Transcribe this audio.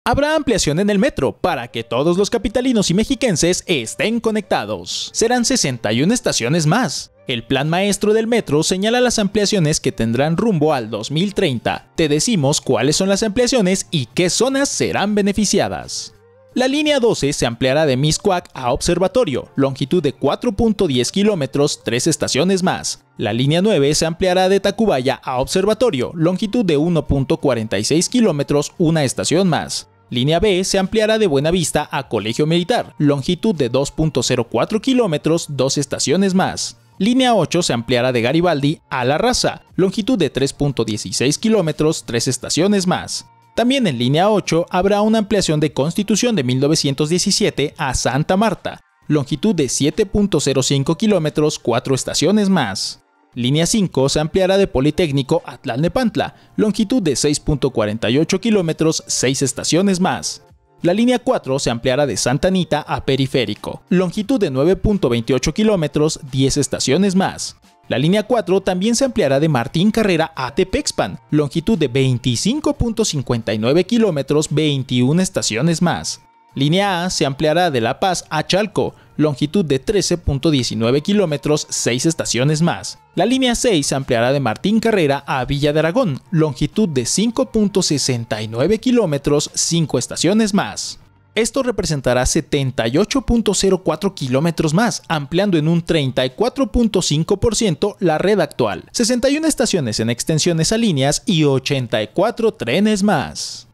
Habrá ampliación en el metro para que todos los capitalinos y mexiquenses estén conectados. Serán 61 estaciones más. El plan maestro del metro señala las ampliaciones que tendrán rumbo al 2030. Te decimos cuáles son las ampliaciones y qué zonas serán beneficiadas. La línea 12 se ampliará de Mixcoac a Observatorio, longitud de 4.10 kilómetros, 3 estaciones más. La línea 9 se ampliará de Tacubaya a Observatorio, longitud de 1.46 kilómetros, 1 estación más. Línea B se ampliará de Buenavista a Colegio Militar, longitud de 2.04 kilómetros, 2 estaciones más. Línea 8 se ampliará de Garibaldi a La Raza, longitud de 3.16 kilómetros, 3 estaciones más. También en línea 8 habrá una ampliación de Constitución de 1917 a Santa Marta, longitud de 7.05 kilómetros, 4 estaciones más. Línea 5 se ampliará de Politécnico a Tlalnepantla, longitud de 6.48 kilómetros, 6 estaciones más. La línea 4 se ampliará de Santa Anita a Periférico, longitud de 9.28 kilómetros, 10 estaciones más. La línea 4 también se ampliará de Martín Carrera a Tepexpan, longitud de 25.59 kilómetros, 21 estaciones más. Línea A se ampliará de La Paz a Chalco, longitud de 13.19 kilómetros, 6 estaciones más. La línea 6 se ampliará de Martín Carrera a Villa de Aragón, longitud de 5.69 kilómetros, 5 estaciones más. Esto representará 78.04 kilómetros más, ampliando en un 34.5% la red actual, 61 estaciones en extensiones a líneas y 84 trenes más.